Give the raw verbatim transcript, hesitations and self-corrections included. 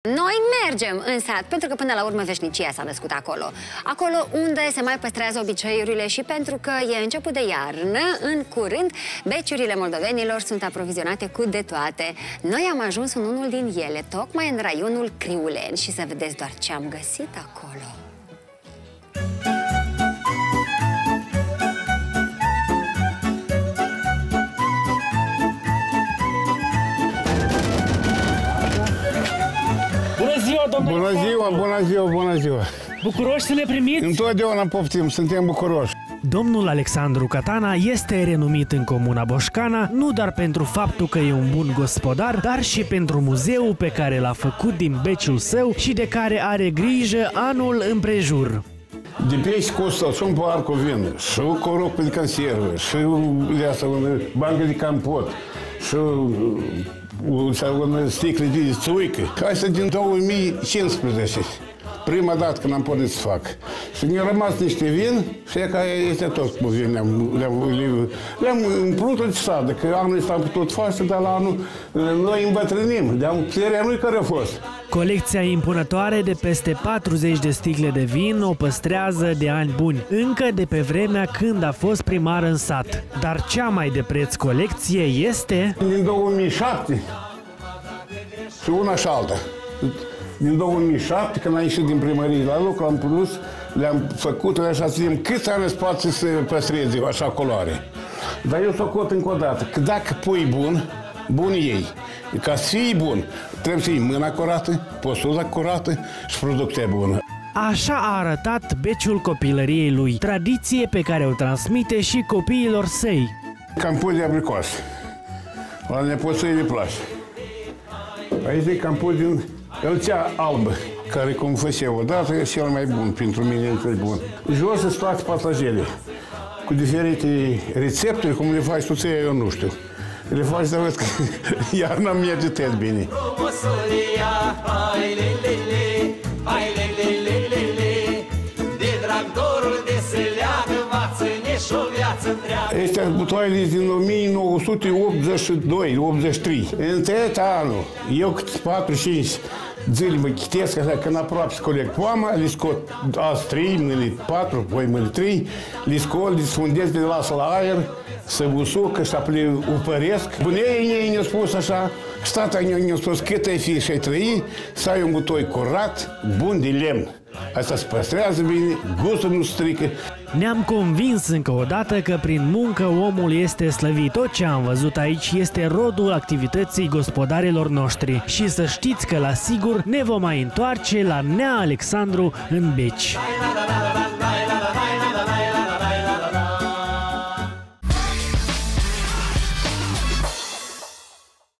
Noi mergem în sat, pentru că până la urmă veșnicia s-a născut acolo. Acolo unde se mai păstrează obiceiurile și pentru că e început de iarnă, în curând, beciurile moldovenilor sunt aprovizionate cu de toate. Noi am ajuns în unul din ele, tocmai în raionul Criulen, și să vedeți doar ce am găsit acolo. Bună ziua, bună ziua, bună ziua! Bucuroși să ne primiți? Întotdeauna poftim, suntem bucuroși. Domnul Alexandru Catana este renumit în comuna Boșcana nu doar pentru faptul că e un bun gospodar, dar și pentru muzeul pe care l-a făcut din beciul său și de care are grijă anul împrejur. De pești costă și un par cu vin, și o coropă de conservă, și o bancă de campot, și o sticlă de țuică. Asta din două mii cincisprezece. Prima dată când am putut să fac. Și ne-a rămas niște vin și e ca este tot cu vin. Le-am împlut de sadă, că anul ăsta am putut face, dar la anul noi îmbătrânim. Dar puterea nu-i care a fost. Colecția impunătoare de peste patruzeci de sticle de vin o păstrează de ani buni, încă de pe vremea când a fost primar în sat. Dar cea mai de preț colecție este... Din două mii șapte și una și alta. Din două mii șapte, când am ieșit din primărie la lucru, am produs, le-am făcut, așa să vedem câți ani îți poate să păstreze așa culoare. Dar eu socot încă o dată, că dacă pui bun, bun ei. Ca să fii bun, trebuie să iei mâna curată, posuza curată și producția bună. Așa a arătat beciul copilăriei lui, tradiție pe care o transmite și copiilor săi. Campul de abricoase. La nepoții le place. Aici e campul din Elcea albă, care, cum făcea odată, e cel mai bun, pentru mine e cel bun. Jos sunt toate patlajele, cu diferite rețepte, cum le faci tu ție, eu nu știu. Le faci să văd că iarna merge tot bine. Este butoaiele din o mie nouă sute optzeci și doi optzeci și trei. Între anul, eu câte patru cinci zile mă chitesc, așa, când aproape să coleg poama, le scot azi trei, mâine patru, apoi mâine trei, le scot, le sfundesc, le las la aer, să usucă, să le upăresc. Bunei ei ne-au spus așa, stata ne-a spus cât ai fi și ai trăi, să ai un butoi curat, bun de lemn. Asta se păstrează bine, gustul nu strică. Ne-am convins încă o dată că prin muncă omul este slăvit. Tot ce am văzut aici este rodul activității gospodarilor noștri. Și să știți că la sigur ne vom mai întoarce la Nea Alexandru în Beci.